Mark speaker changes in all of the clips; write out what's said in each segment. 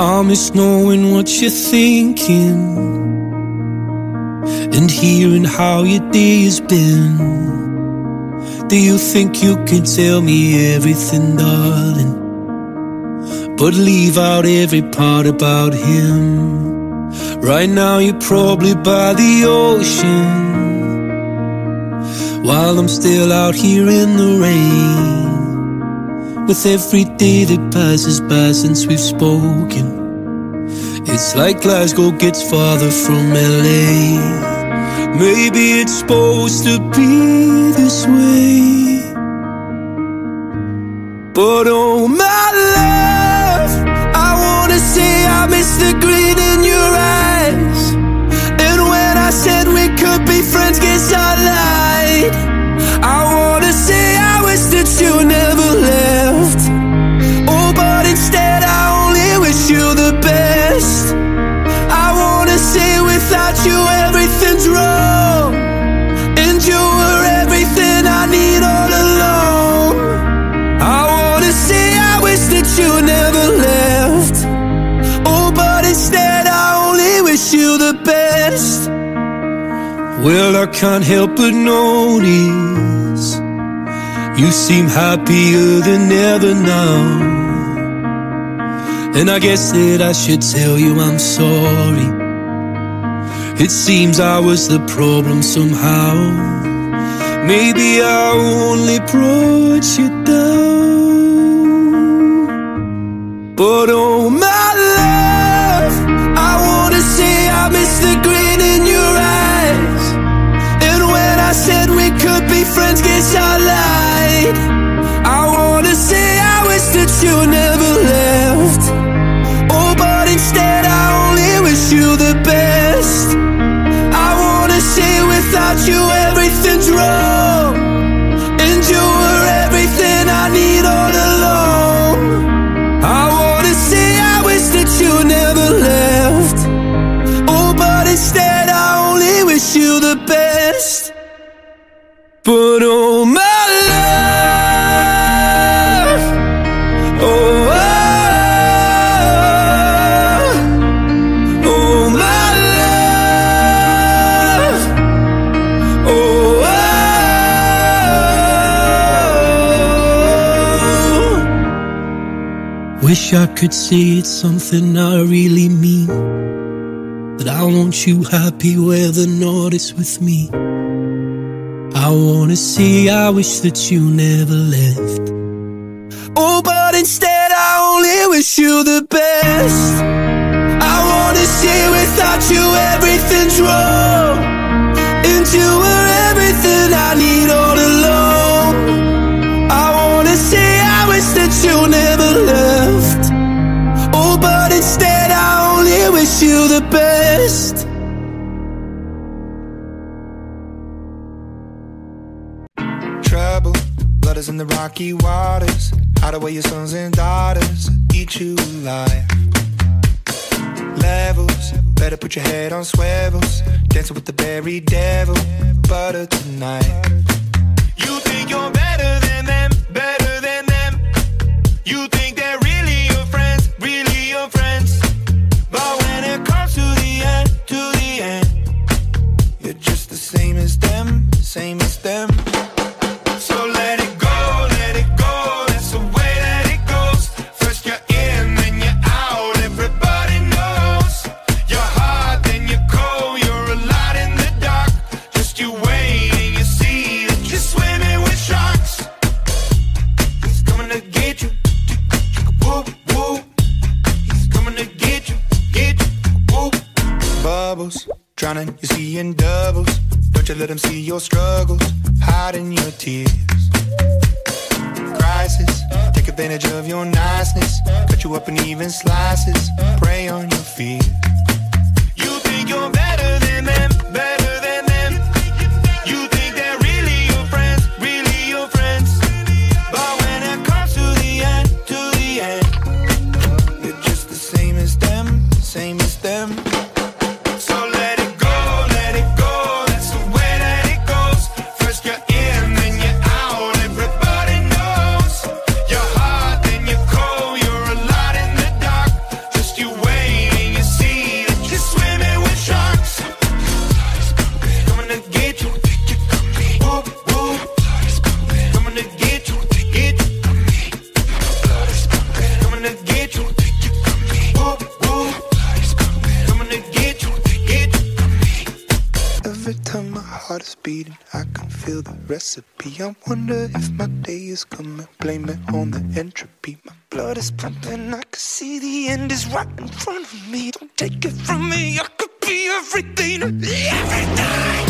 Speaker 1: I miss knowing what you're thinking and hearing how your day has been. Do you think you can tell me everything, darling, but leave out every part about him? Right now you're probably by the ocean, while I'm still out here in the rain. With every day that passes by since we've spoken, it's like Glasgow gets farther from LA. Maybe it's supposed to be this way, but oh my love, I wanna say I miss the green in your eyes. And when I said we could be friends, guess I lied. I wanna say I wish that you never left. Oh, but instead I only wish you the best. I wanna say without you everything's wrong, and you were everything I need all along. I wanna say I wish that you never left. Oh, but instead I only wish you the best. Well, I can't help but notice you seem happier than ever now, and I guess that I should tell you I'm sorry. It seems I was the problem somehow. Maybe I only brought you down, but oh my love, I wanna say I miss the green in your eyes. And when I said we could be friends, guess I lied. I wanna say I wish that you never left. Oh, but instead I only wish you the best. I wanna say without you everything's wrong, and you were everything I need all along. I wanna say I wish that you never left. Oh, but instead I only wish you the best. But oh my love, oh, oh my love, oh, wish I could say it's something I really mean, that I want you happy whether or not it's with me. I wanna say I wish that you never left. Oh, but instead I only wish you the best. I wanna say without you everything's wrong, and you were everything I need all along. I wanna say I wish that you never left. Oh, but instead I only wish you the best.
Speaker 2: Trouble, blood is in the rocky waters. Hide away your sons and daughters, eat you alive. Levels, better put your head on swivels. Dancing with the berry devil, butter tonight. You think you're better than them, better than them. You think they're really your friends, really your friends. But when it comes to the end, you're just the same as them, same as them. So let it go, that's the way that it goes. First you're in, then you're out, everybody knows. You're hot, then you're cold, you're a lot in the dark. Just you wait and you see that you're swimming with sharks. He's coming to get you, whoop, whoop. He's coming to get you, whoop. Bubbles, drowning, you're seeing doubles. Don't you let him see your struggles, hiding your tears. Crisis, take advantage of your niceness. Cut you up in even slices, prey on your fear. You think you're better than them, better than them. You think they're really your friends, really your friends. But when it comes to the end, you're just the same as them, same as them. So let it go, that's the way that it goes. First you're in, then you're out, everybody knows. You're hot, then you're cold, you're a lot in the dark. Just you beating, I can feel the recipe. I wonder if my day is coming, blame it on the entropy. My blood is pumping, I can see the end is right in front of me. Don't take it from me, I could be everything, everything.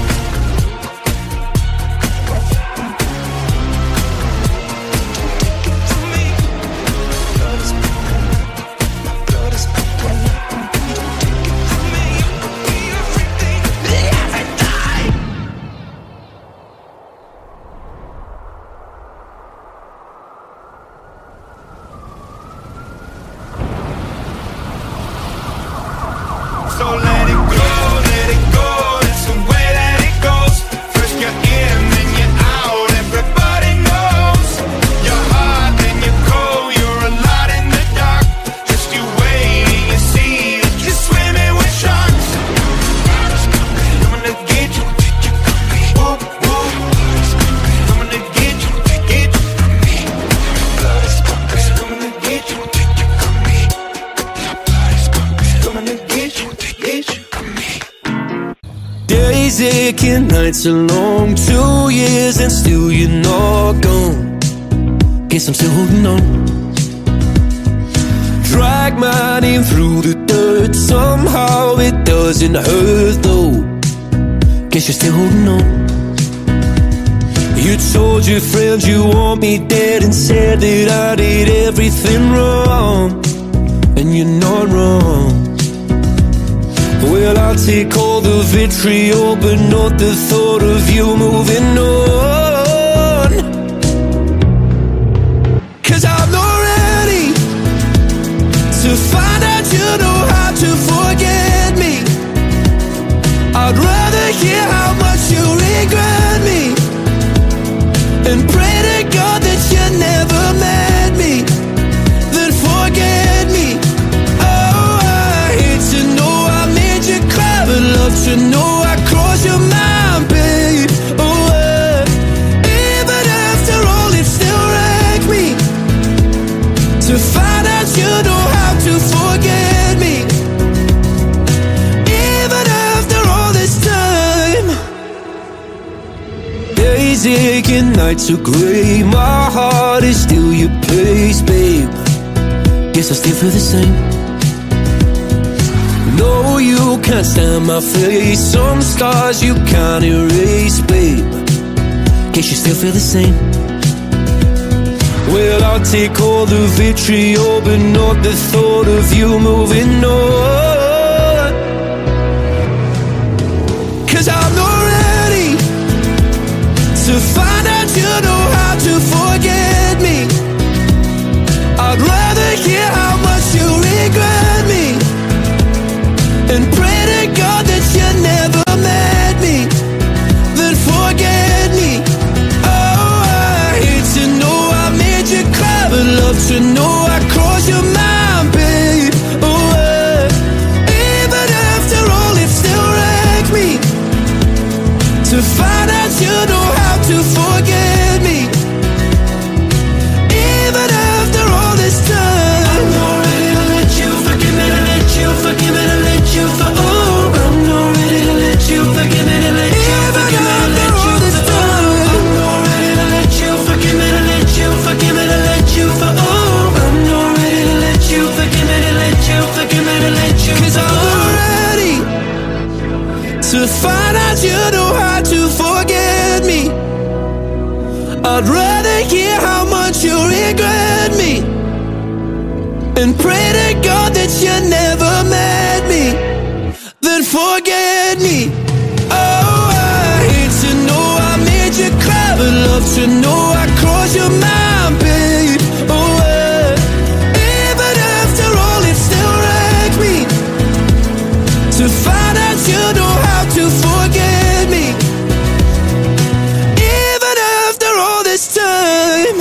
Speaker 2: So let it go, that's the way that it goes. First you're in, then you're out, everybody knows. You're hot, then you're cold, you're a lot in the dark. Just you wait and you see that you're swimming with sharks. Coming to get you, whoop, whoop. Coming to get you, blood is pumping. Coming to get you, coming to get you.
Speaker 1: Days aching, nights are long, 2 years and still you're not gone. Guess I'm still holding on. Drag my name through the dirt, somehow it doesn't hurt though. Guess you're still holding on. You told your friends you want me dead and said that I did everything wrong. And you're not wrong. Well, I'll take all the vitriol, but not the thought of you moving on. 'Cause I'm not ready to find out you know how to forget me. I'd rather hear how much you regret me and pray to God that you never met me, then forget me. Oh, I hate to know you cry, but love to know I cross your mind, babe. Oh, even after all, it still wrecked me to find out you know how to forget me. Even after all this time, days aching, nights are grey. My heart is still your place, babe. Guess I still feel the same. No, you can't stand my face. Some scars you can't erase, babe. Guess you still feel the same. Well, I'll take all the vitriol, but not the thought of you moving on. 'Cause I'm not ready to find out you know how to forget me. I'd rather hear how much you regret me and pray to God that you never met me, then forget me. Oh, I hate to know I made you cry, but love to know I crossed your mind, babe. Oh, even after all, it still wrecked me to find out you know how to forget me. Even after all this time, I'm not ready to let you forgive me, to let you forgive me, to let you for oh, I'm not ready to let you forgive me, to let you forgive me, to let you for oh, I'm not ready to let you forgive me, to let you forgive me, to let you for oh, I'm not ready to let you forgive me, to let you forgive me, to let you. 'Cause I'm not ready to find out you know how to forget me. I'd rather hear how much you regret me and pray to God that you never met me, then forget me. Oh, I hate to know I made you cry, but love to know I crossed your mind, babe. Oh, even after all, it still wrecked me to find out you know how to forget me. Even after all this time.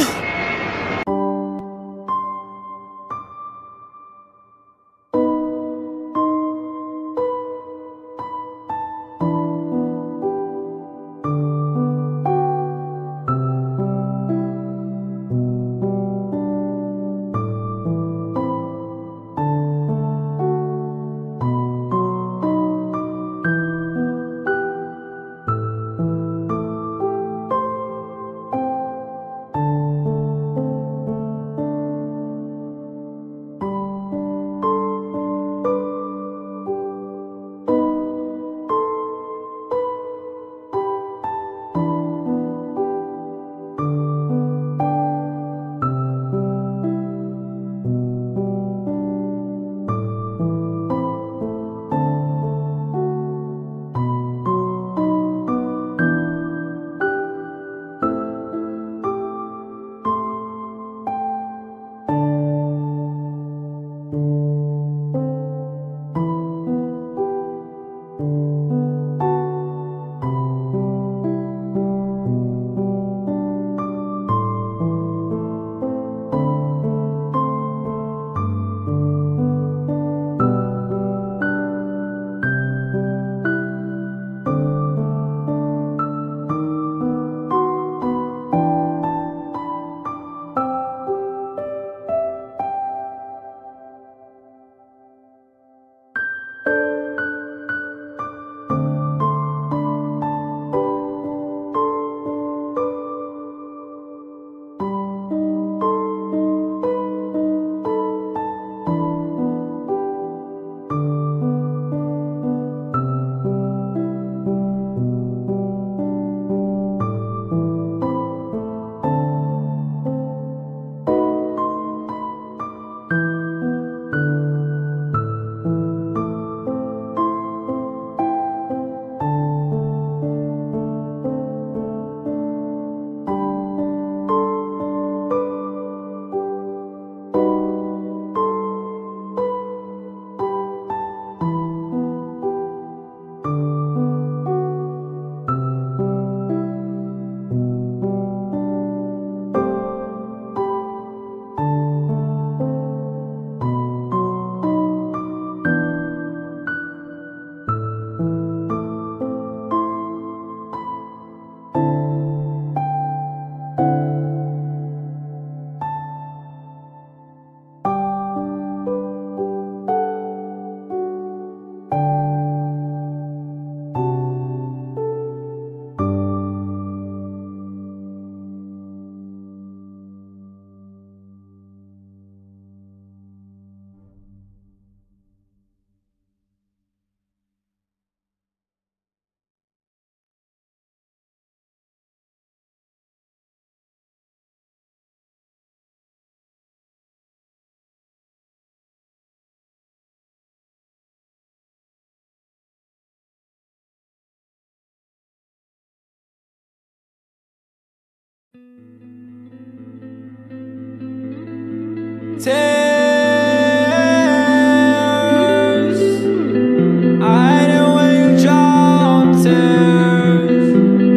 Speaker 1: Tears, I hate it when you drop tears.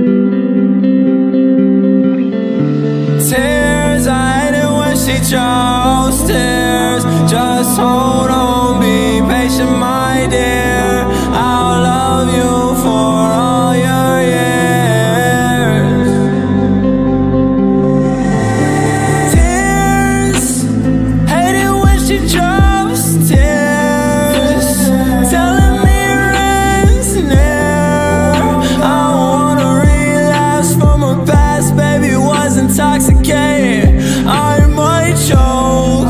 Speaker 1: Tears, I hate it when she drops tears. Just hold on, be patient, my dear. I'll love you for all your years. Tears, hate it when she drops tears, telling me rent's near. I wanna relapse from her past, baby, was intoxicated. I might choke,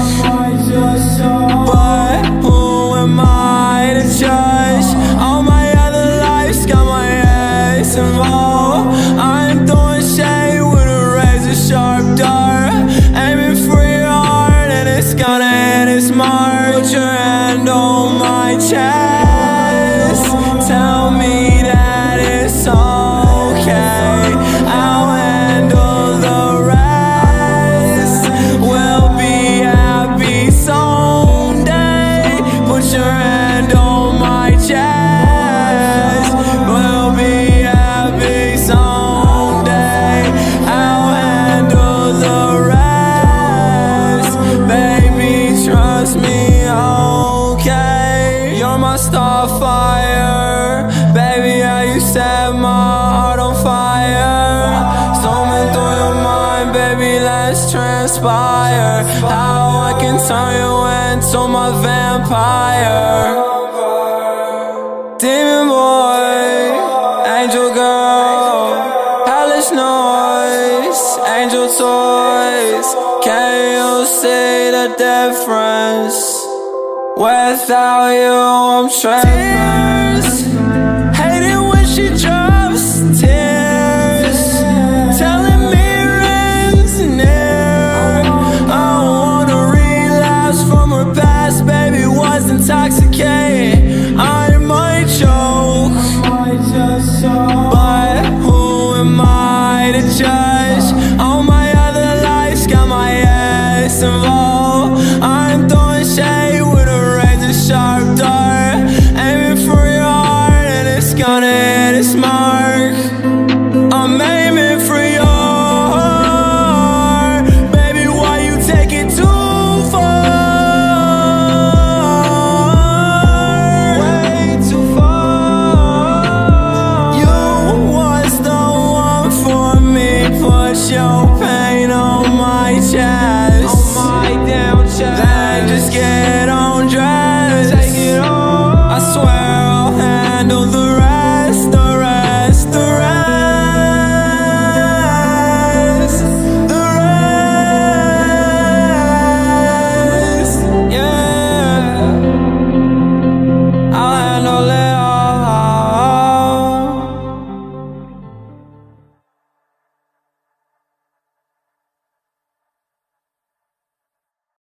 Speaker 1: but who am I to judge? All my other lives got my ass involved. I'm throwing shade with a razor sharp dart, aiming for your heart and it's gonna hit its mark. Put your hand on my chest, tell me that it's okay. I'll handle the rest, we'll be happy someday. Put your hand on my chest, we'll be happy someday. I'll handle the rest, baby, trust me, okay. You're my starfire, baby, how you set my heart on fire. Storming through your mind, baby, let's transpire. How I can turn you into my vampire. Demon boy, angel girl, hellish noise, angel toys. Can you see the difference? Without you, I'm trapped. Hate it when she drops tears, telling me rent's near. I wanna relapse from her past, baby, was intoxicated. I might choke, but who am I to judge? All my other lives got my ass involved.